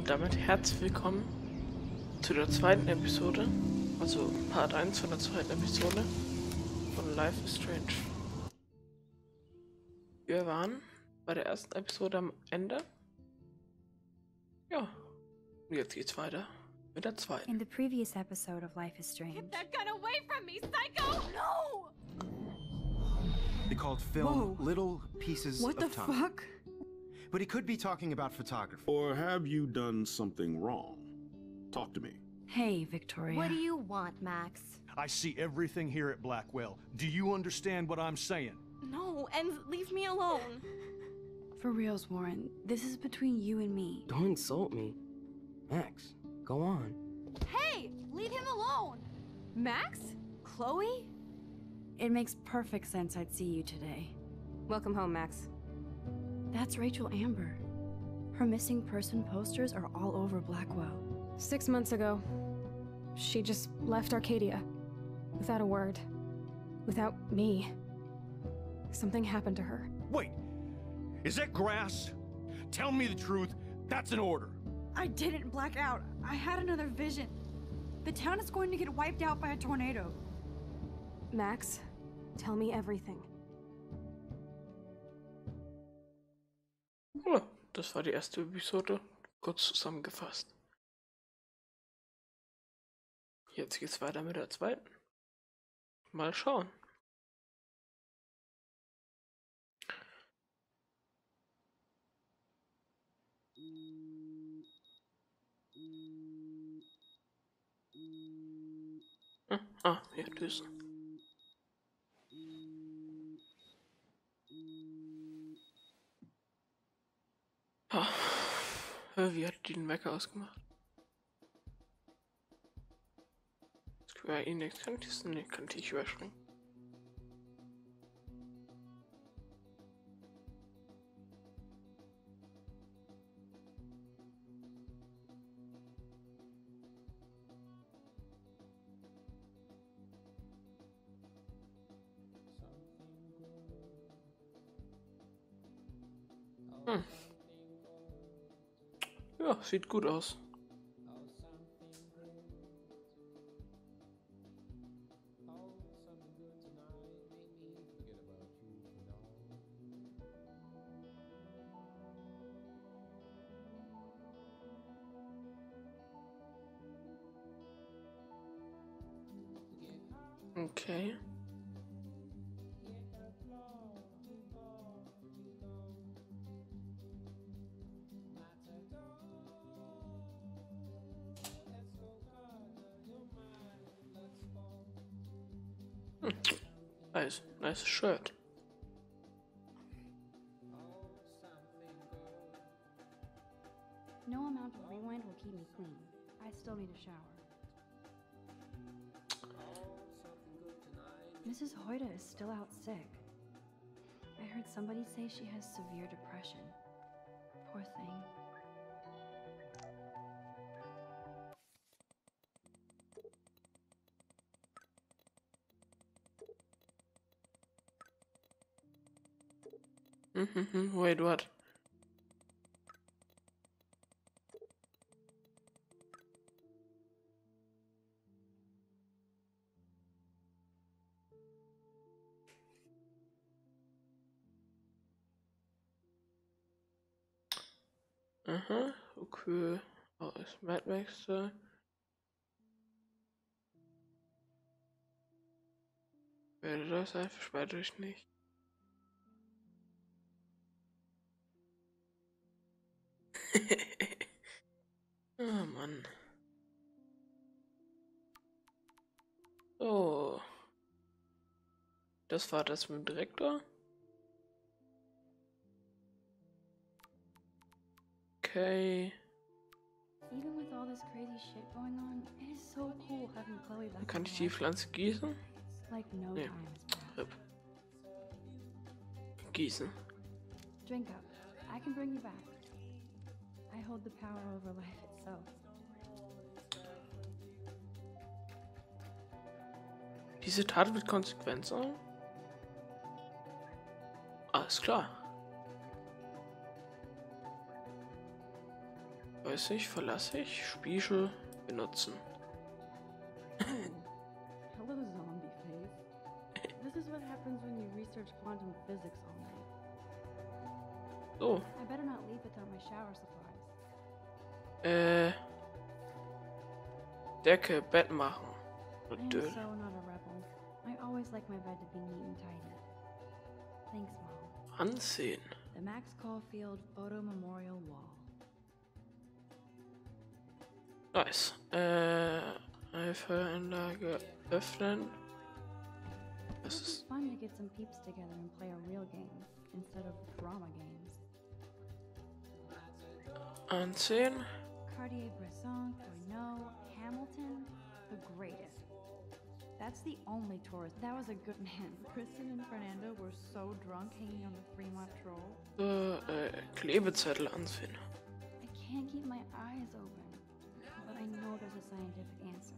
Und damit herzlich willkommen zu der zweiten Episode, also Part 1 von der zweiten Episode von Life is Strange. Wir waren bei der ersten Episode am Ende. Ja, und jetzt geht's weiter mit der zweiten. In the previous episode of Life is Strange. Get that gun away from me, psycho! No! They called film Whoa. little pieces What the of time. fuck? But he could be talking about photography. Or have you done something wrong? Talk to me. Hey, Victoria. What do you want, Max? I see everything here at Blackwell. Do you understand what I'm saying? No, and leave me alone. For reals, Warren, this is between you and me. Don't insult me. Max, go on. Hey, leave him alone. Max? Chloe? It makes perfect sense I'd see you today. Welcome home, Max. That's Rachel Amber. Her missing person posters are all over Blackwell. 6 months ago, she just left Arcadia. Without a word. Without me. Something happened to her. Wait, is that grass? Tell me the truth. That's an order. I didn't black out. I had another vision. The town is going to get wiped out by a tornado. Max, tell me everything. Ja, das war die erste Episode, kurz zusammengefasst. Jetzt geht's weiter mit der zweiten. Mal schauen. Hier Düsen. Wie hat die den Wecker ausgemacht? Square Enix, kann ich das? Ne, kann ich überspringen. Ja, sieht gut aus. Okay. Nice shirt. No amount of rewind will keep me clean. I still need a shower. Mrs. Hoyda is still out sick. I heard somebody say she has severe depression. Poor thing. Wait, what? Aha, okay. Oh, ist Mad Max da? Werde das einfach speichere ich nicht. Oh Mann. So. Das war das mit dem Direktor. Okay. Even with all this crazy shit going on, it is so cool having Chloe back. Kann in ich my die life. Pflanze gießen? It's like no Nee. time has passed. Rip. Gießen. Drink up. I can bring you back. I hold the power over life itself. Diese Tat wird Konsequenzen. Alles klar. weiß ich, verlasse ich, Spiegel benutzen. Hello, zombie face. This is what happens when you research quantum physics all night. So, I better not leave without my shower supplies. Decke, Bett machen. I am Dödel. so not a rebel. I always like my bed to be neat and tidy. Thanks, Mom. Anziehen. The Max Caulfield Photo Memorial Wall. Nice. Feueranlage öffnen. Das This is ist fun to get some peeps together and play a real game instead of drama games. anziehen. Cartier-Bresson, Tourneau, Hamilton, the greatest. That's the only tourist. That was a good man. Kristen and Fernando were so drunk hanging on the Fremont Troll. Klebezettel anziehen. I can't keep my eyes open, but I know there's a scientific answer.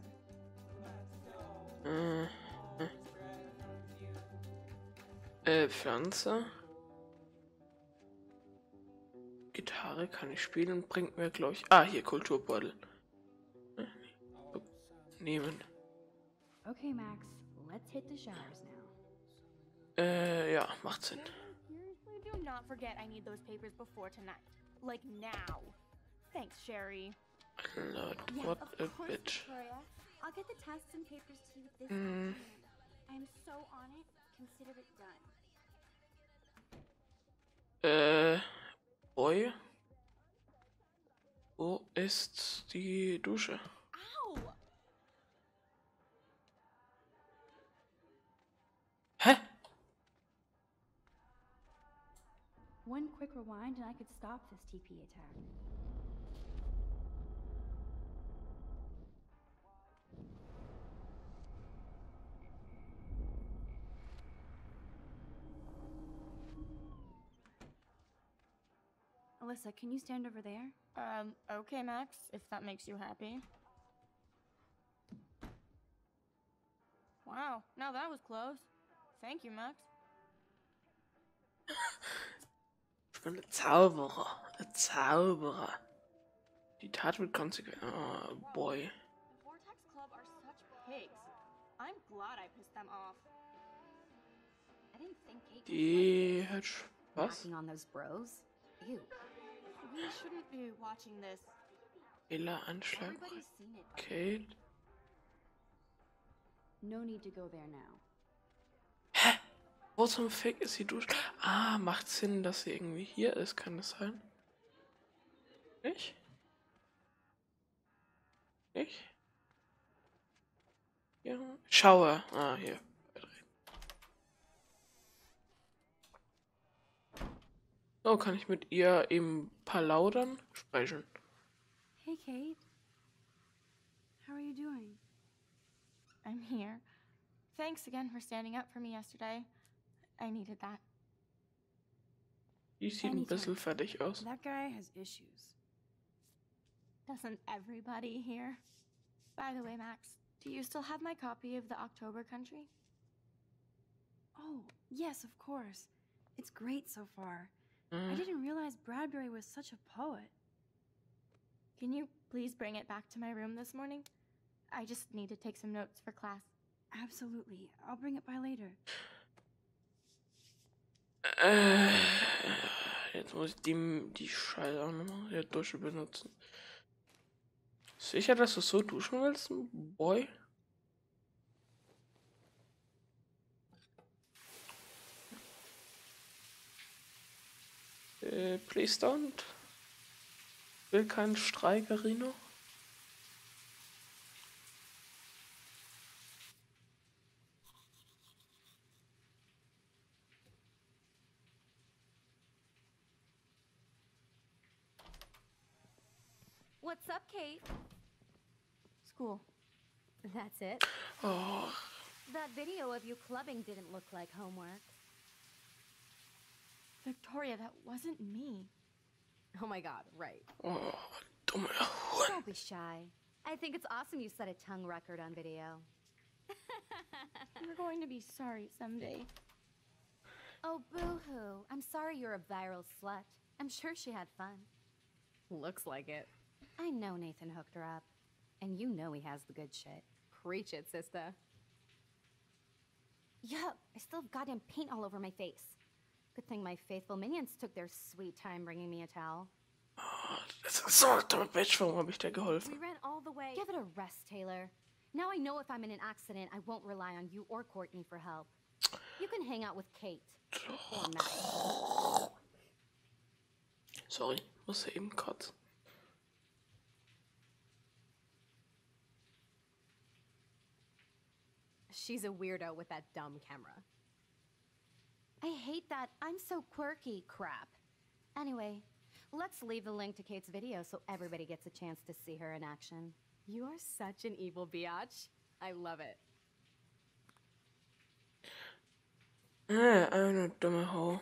Pflanze. Gitarre kann ich spielen, bringt mir, glaube ich. Ah, hier, Kulturbeutel. Nehmen. Okay, Max, let's hit the showers now. Ja, macht Sinn. Seriously, do not forget I need those papers before tonight. Like now. Thanks, Sherry. Lord, Yes, what of a course, bitch. Victoria. I'll get the tests and papers to you this afternoon. I'm so on it. Consider it done. Boy. Wo ist die Dusche? Ow! Hä? One quick rewind and I could stop this TP attack. Alyssa, can you stand over there? Okay, Max, if that makes you happy. Wow, now that was close. Thank you, Max. Ich bin ein Zauberer. Ein Zauberer. Die Tat wird konsequent. Oh, boy. The Vortex Club are such pigs. I'm glad I pissed them off. I didn't think Kate Die hat Spaß. on those bros. Ew. We shouldn't be watching this. Fehleranschlag. Everybody's seen it. Kate. No need to go there now. Hä? Wo zum Fick ist die Dusche? Ah, macht Sinn, dass sie irgendwie hier ist. Kann das sein? Nicht? Nicht? Ja. Schauer. Ah, hier. Oh, kann ich mit ihr eben plaudern? Sprechen. Hey, Kate. How are you doing? I'm here. Thanks again for standing up for me yesterday. I needed that. Die sieht ein bisschen fertig aus. That guy has issues. Doesn't everybody here? By the way, Max, do you still have my copy of The October Country? Oh, yes, of course. It's great so far. I didn't realize Bradbury was such a poet. Can you please bring it back to my room this morning? I just need to take some notes for class. Absolutely. I'll bring it by later. Jetzt muss ich die Scheiße auch nochmal der Dusche benutzen. Sicher, dass du so duschen willst, Boy? Please don't. Will keinen Streikerino. What's up, Kate? School. That's it? Oh, That video of you clubbing didn't look like homework. Victoria, that wasn't me. Oh my god, right. oh, dumme Huren. Don't be shy. I think it's awesome you set a tongue record on video. You're going to be sorry someday. Oh, boo-hoo. I'm sorry you're a viral slut. I'm sure she had fun. Looks like it. I know Nathan hooked her up. And you know he has the good shit. Preach it, sister. Yup, I still have goddamn paint all over my face. Good thing my faithful minions took their sweet time bringing me a towel. Oh, das ist so eine dumme Bitch, warum habe ich dir geholfen? We ran all the way. Give it a rest, Taylor. Now I know if I'm in an accident, I won't rely on you or Courtney for help. You can hang out with Kate. Or Matt. Sorry, muss eben kotzen. She's a weirdo with that dumb camera. I hate that I'm so quirky crap. Anyway, let's leave the link to Kate's video so everybody gets a chance to see her in action. You are such an evil biatch. I love it. Eine dumme Ho.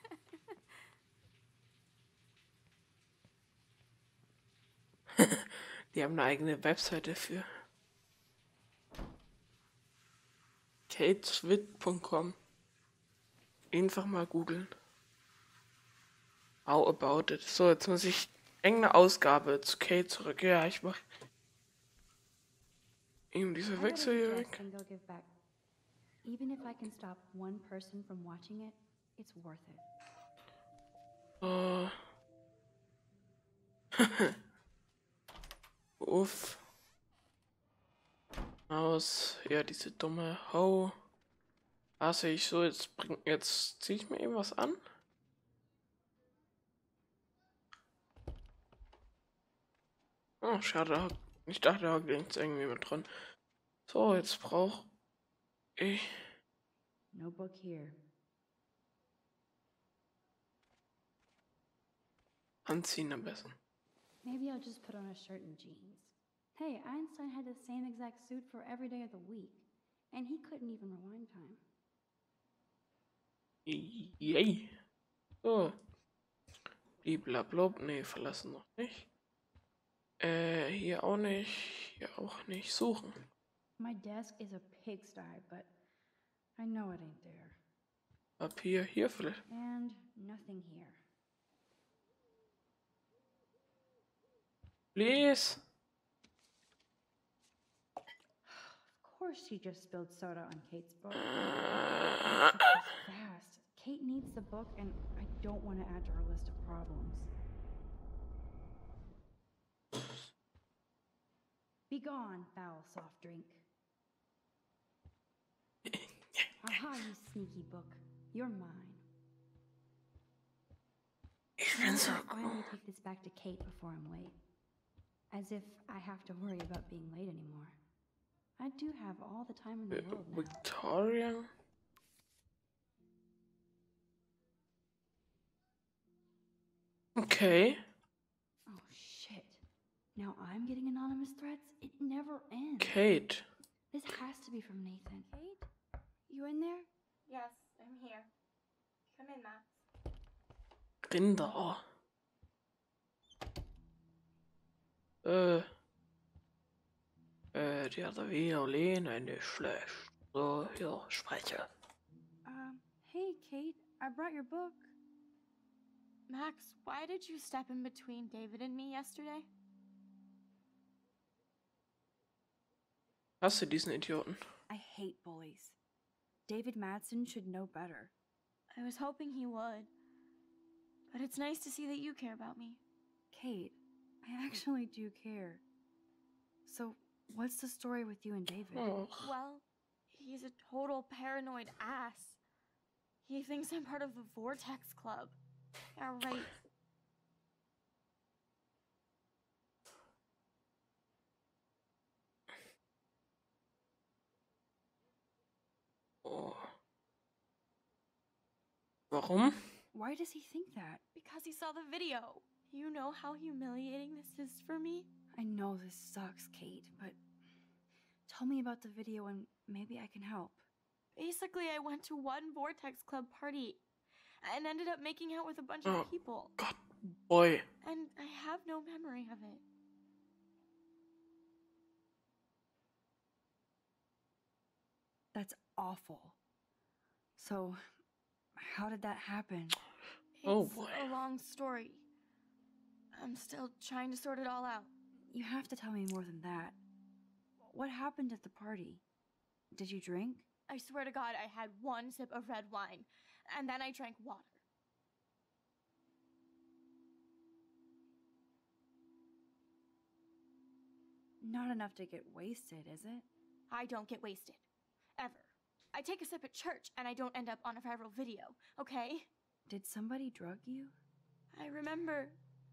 Die haben eine eigene Webseite für. kateswit.com. Einfach mal googeln. How about it? So, jetzt muss ich irgendeine Ausgabe zu Kate zurück. Ja, ich mach eben diese Wechsel hier weg. Even if I can stop one person from watching it, it's worth it. Uff. Aus. Ja, diese dumme Ho. Also ich so, jetzt ziehe ich mir eben was an. Oh, schade. Ich dachte, da hängt irgendwie mit dran. So, jetzt brauche ich. No book here. Anziehen am besten. Maybe I'll just put on a shirt and jeans. Hey, Einstein had the same exact suit for every day of the week, and he couldn't even rewind time. Yay. So. Bliblablub. Nee, verlassen noch nicht. Hier auch nicht. Hier auch nicht. Suchen. My desk is a pigsty, but I know it ain't there. Papier hier vielleicht. And nothing here. Please. Of course she just spilled soda on Kate's book. Fast. Kate needs the book, and I don't want to add to her list of problems. Be gone, foul soft drink. Aha, you sneaky book. You're mine. I'll finally take this back to Kate before I'm late. As if I have to worry about being late anymore. I do have all the time in the world now. Victoria. Okay. Oh shit. Now I'm getting anonymous threats? It never ends. Kate. This has to be from Nathan. Kate? You in there? Yes, I'm here. Come in, Max. Rinder. Die hatte Violine nicht schlecht. So, hier, spreche. Hey, Kate. I brought your book. Max, why did you step in between David and me yesterday? Hast du diesen Idioten? I hate bullies. David Madsen should know better. I was hoping he would. But it's nice to see that you care about me. Kate, I actually do care. So, what's the story with you and David? Oh. Well, he's a total paranoid ass. He thinks I'm part of the Vortex Club. Yeah, right. Oh. Warum? Why does he think that? Because he saw the video. You know how humiliating this is for me? I know this sucks, Kate, but tell me about the video and maybe I can help. Basically, I went to one Vortex Club party and ended up making out with a bunch of people. God, boy. And I have no memory of it. That's awful. So, how did that happen? It's a long story. I'm still trying to sort it all out. You have to tell me more than that. What happened at the party? Did you drink? I swear to God, I had one sip of red wine, and then I drank water. Not enough to get wasted, is it? I don't get wasted. Ever. I take a sip at church, and I don't end up on a viral video, okay? Did somebody drug you? I remember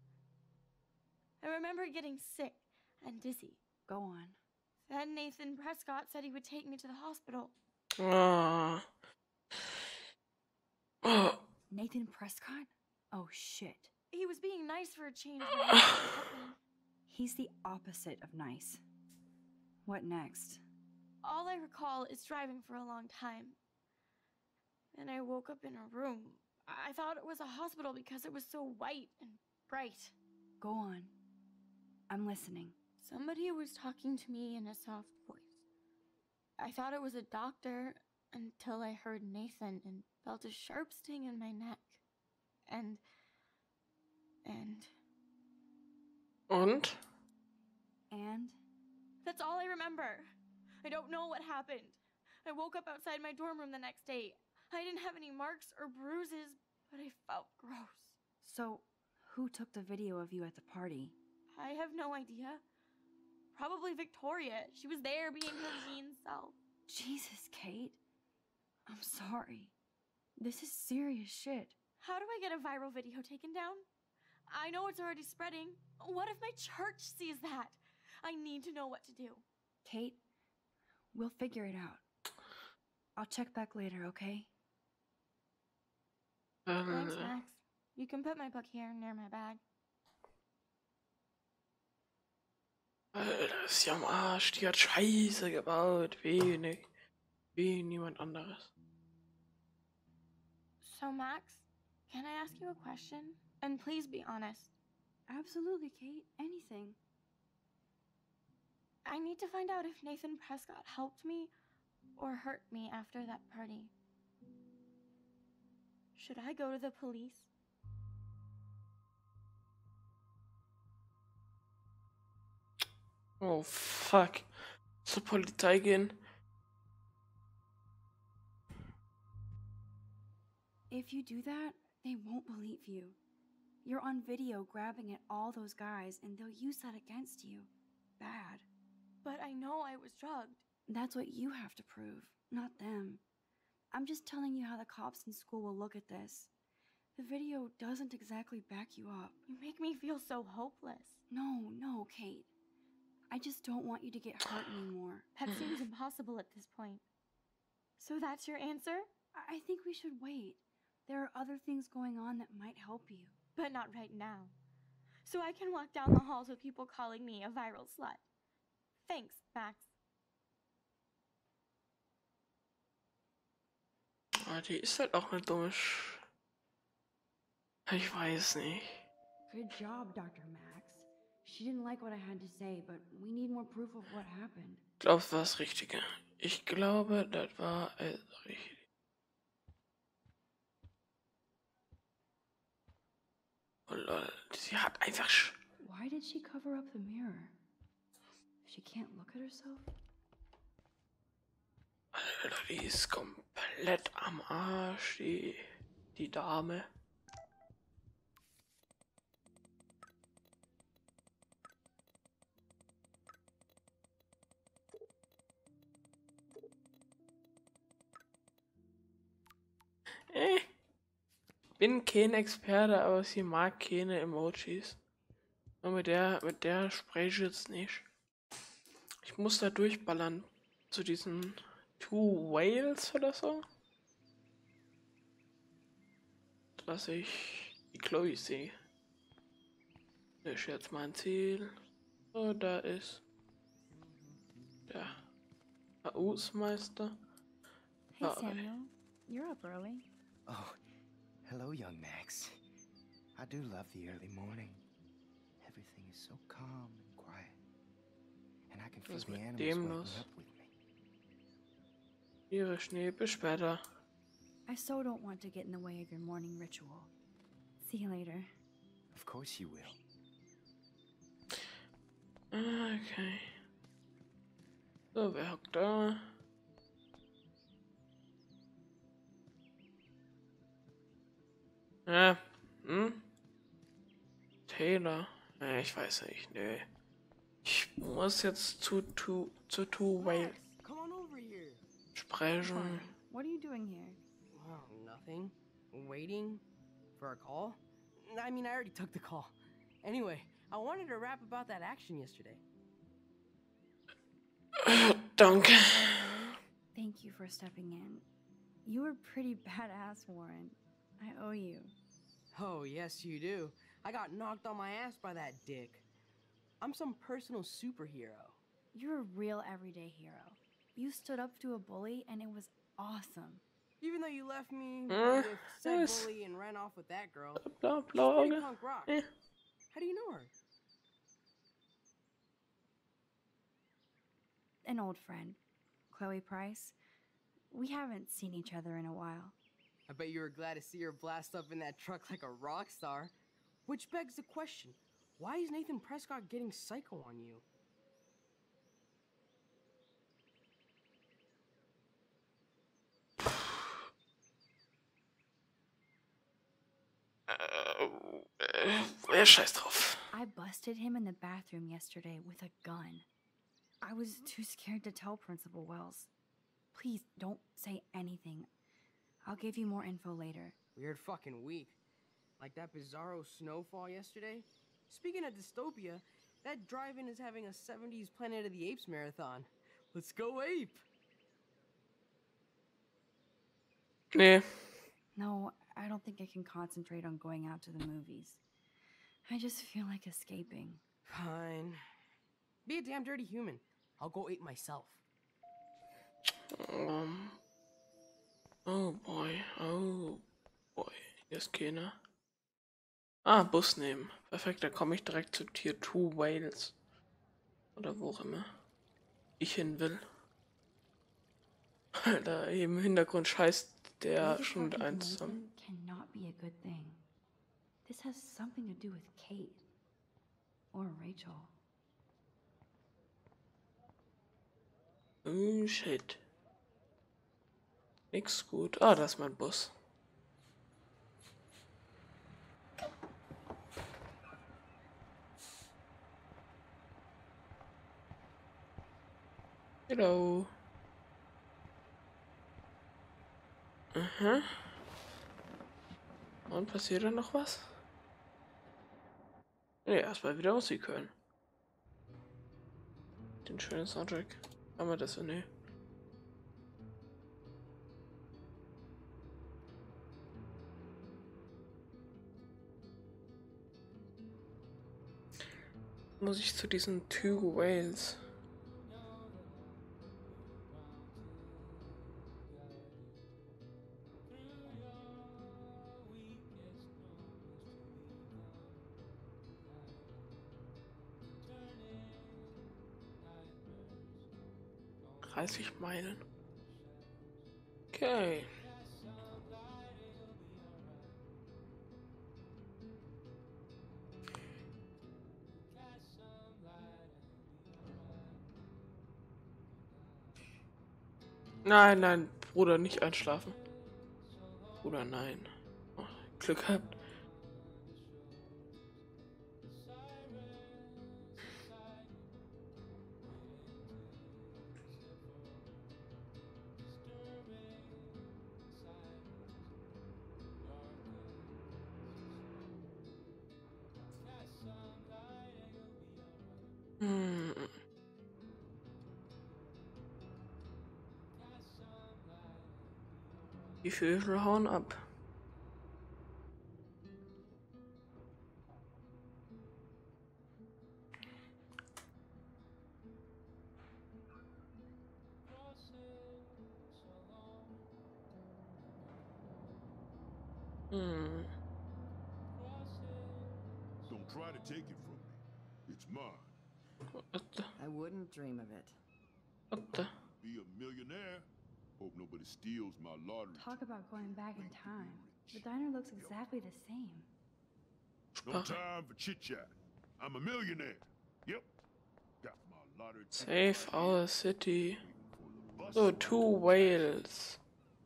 getting sick and dizzy. Go on. Then Nathan Prescott said he would take me to the hospital. Nathan Prescott? Oh, shit. He was being nice for a change. He's the opposite of nice. What next? All I recall is driving for a long time. Then I woke up in a room. I thought it was a hospital because it was so white and bright. Go on. I'm listening. Somebody was talking to me in a soft voice. I thought it was a doctor until I heard Nathan and felt a sharp sting in my neck. And? And? That's all I remember. I don't know what happened. I woke up outside my dorm room the next day. I didn't have any marks or bruises, but I felt gross. So, who took the video of you at the party? I have no idea. Probably Victoria. She was there being her mean self. Jesus, Kate. I'm sorry. This is serious shit. How do I get a viral video taken down? I know it's already spreading. What if my church sees that? I need to know what to do. Kate, we'll figure it out. I'll check back later, okay? Thanks, Max. You can put my book here near my bag. Alter, ist ja am Arsch. Die hat Scheiße gebaut. Wenig. Wie niemand anderes. So, Max, can I ask you a question? And please be honest. Absolutely, Kate. Anything. I need to find out if Nathan Prescott helped me or hurt me after that party. Should I go to the police? Oh, fuck. Zur Polizei gehen. If you do that, they won't believe you. You're on video grabbing at all those guys, and they'll use that against you. Bad. But I know I was drugged. That's what you have to prove, not them. I'm just telling you how the cops in school will look at this. The video doesn't exactly back you up. You make me feel so hopeless. No, Kate. I just don't want you to get hurt anymore. That seems impossible at this point. So that's your answer? I think we should wait. There are other things going on that might help you. But not right now. So I can walk down the halls with people calling me a viral slut. Thanks, Max. Ah, die ist halt auch eine dumme Ich weiß nicht. Good job, Dr. Max. She didn't like what I had to say, but we need more proof of what happened. Ich glaube, es war das Richtige. Ich glaube, das war es richtig. Oh lol, sie hat einfach Why did she cover up the mirror? She can't look at herself? Alter, die ist komplett am Arsch, die Dame. Bin kein Experte, aber sie mag keine Emojis. Und mit der spreche ich jetzt nicht. Ich muss da durchballern zu diesen Two Whales oder so. Dass ich die Chloe sehe. Das ist jetzt mein Ziel. So, da ist der Hausmeister. Hey Samuel, you're up early. Oh, hello, young Max. I do love the early morning. Everything is so calm and quiet. And I can feel the animals waking up with me. Ihre Schnee, bis später. I so don't want to get in the way of your morning ritual. See you later. Of course you will. Okay. So, wer hockt da? Ja. Taylor. Ich weiß nicht, nö. Ich muss jetzt zu Two Whale sprechen. What are you doing here? Well, nothing. Waiting for a call? I mean, I already took the call. Anyway, I wanted to rap about that action yesterday. Danke. Thank you for stepping in. You were pretty badass, Warren. I owe you. Oh, yes, you do. I got knocked on my ass by that dick. I'm some personal superhero. You're a real everyday hero. You stood up to a bully, and it was awesome. Even though you left me with said yes. bully and ran off with that girl. Blah, She's blah, pretty blah. punk rock. Yeah. How do you know her? An old friend, Chloe Price. We haven't seen each other in a while. I bet you were glad to see her blast up in that truck like a rock star. Which begs the question, why is Nathan Prescott getting psycho on you? Scheiß drauf. I busted him in the bathroom yesterday with a gun. I was too scared to tell Principal Wells. Please don't say anything. I'll give you more info later. Weird fucking week. Like that bizarro snowfall yesterday. Speaking of dystopia, that drive-in is having a 70s Planet of the Apes marathon. Let's go ape! Nee. No, I don't think I can concentrate on going out to the movies. I just feel like escaping. Fine. Be a damn dirty human. I'll go ape myself. Oh boy. Oh boy. Hier ist keiner. Ah, Bus nehmen. Perfekt, da komme ich direkt zu Tier 2 Wales. Oder wo auch immer ich hin will. Alter, im Hintergrund scheißt der schon mit eins zusammen. Cannot be a good thing. This has something to do with Kate. Or Rachel. Oh shit. Nix gut. Ah, das ist mein Bus. Hello. Aha. Und passiert da noch was? Ne, erstmal wieder Musik hören. Den schönen Soundtrack. Haben wir das so? Ne. Muss ich zu diesen Two Whales? Meilen. Okay. Nein, nein, Bruder, nicht einschlafen. Bruder, nein. Oh, Glück gehabt. Die Vögel hauen ab. Don't try to take it from me. It's mine. I wouldn't dream of it. Be a millionaire. Hope nobody steals my lottery. Talk about going back in time. The diner looks exactly the same. No time for chit-chat. I'm a millionaire. Yep. Got my Save our city. So, 2 whales.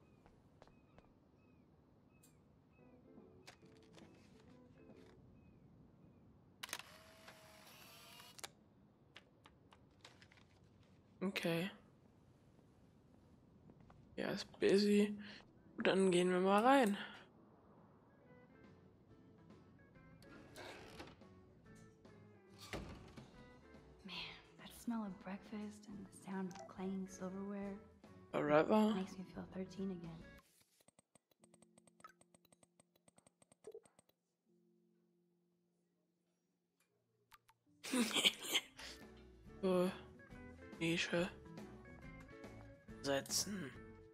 Okay. Ja, ist busy. Dann gehen wir mal rein. Smell of breakfast and the sound of clanging silverware. Forever. Makes me feel 13 again. So, Nische setzen.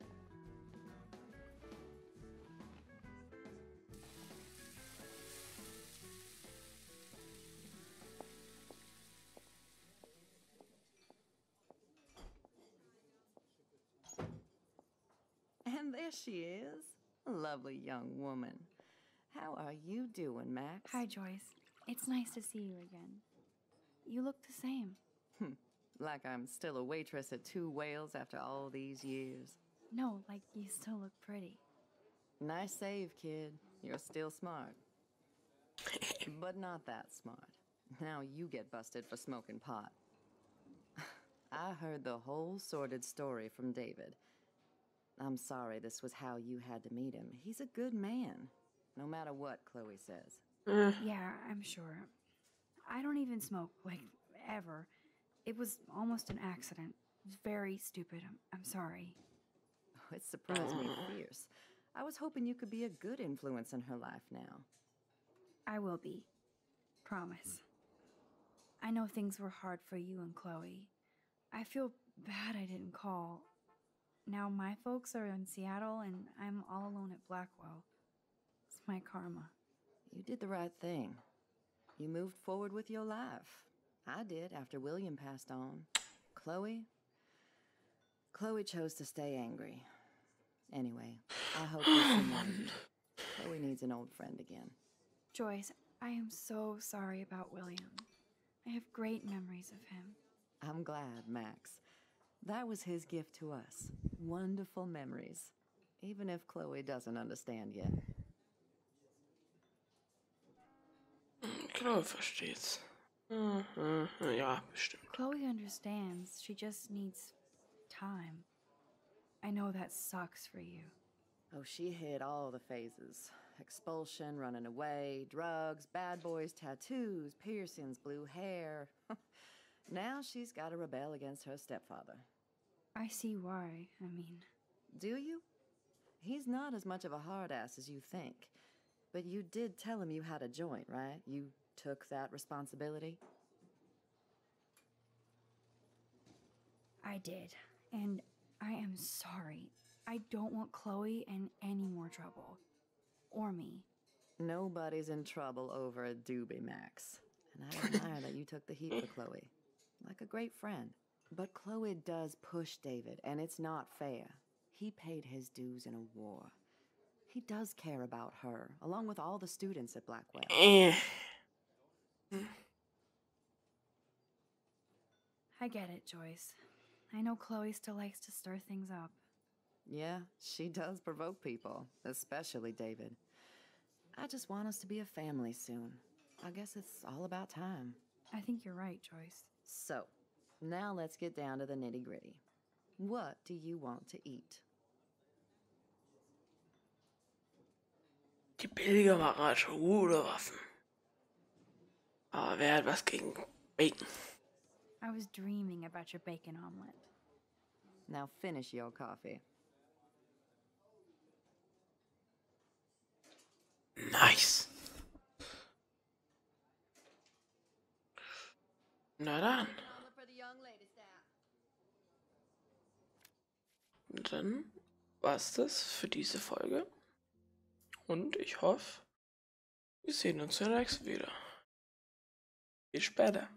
And there she is, a lovely young woman. How are you doing, Max? Hi, Joyce. It's nice to see you again. You look the same. Like I'm still a waitress at 2 Whales after all these years. No, like you still look pretty. Nice save, kid. You're still smart. But not that smart. Now you get busted for smoking pot. I heard the whole sordid story from David. I'm sorry this was how you had to meet him. He's a good man, no matter what Chloe says. Yeah, I'm sure. I don't even smoke, like, ever. It was almost an accident. It was very stupid. I'm sorry. Oh, it surprised me fierce. I was hoping you could be a good influence in her life now. I will be. Promise. I know things were hard for you and Chloe. I feel bad I didn't call. Now my folks are in Seattle and I'm all alone at Blackwell. It's my karma. You did the right thing. You moved forward with your life. I did after William passed on. Chloe chose to stay angry. Anyway, I hope you see more of you. Chloe needs an old friend again. Joyce, I am so sorry about William. I have great memories of him. I'm glad, Max. That was his gift to us. Wonderful memories. Even if Chloe doesn't understand yet. Chloe versteht's. Ja, bestimmt. Chloe understands. She just needs time. I know that sucks for you. Oh, she hit all the phases. Expulsion, running away, drugs, bad boys, tattoos, piercings, blue hair. Now she's got to rebel against her stepfather. I see why. I mean... Do you? He's not as much of a hard ass as you think. But you did tell him you had a joint, right? You took that responsibility? I did. And I am sorry. I don't want Chloe in any more trouble. Or me. Nobody's in trouble over a doobie, Max. And I admire that you took the heat for Chloe. Like a great friend. But Chloe does push David, and it's not fair. He paid his dues in a war. He does care about her, along with all the students at Blackwell. I get it, Joyce. I know Chloe still likes to stir things up. Yeah, she does provoke people, especially David. I just want us to be a family soon. I guess it's all about time. I think you're right, Joyce. So, now let's get down to the nitty-gritty. What do you want to eat? Die Belgier machen halt schon gute Waffen. Aber wer hat was gegen Bacon? I was dreaming about your bacon omelet. Now finish your coffee. Nice. Na dann. Und dann war's das für diese Folge. Und ich hoffe, wir sehen uns ja nächstes wieder. Bis später.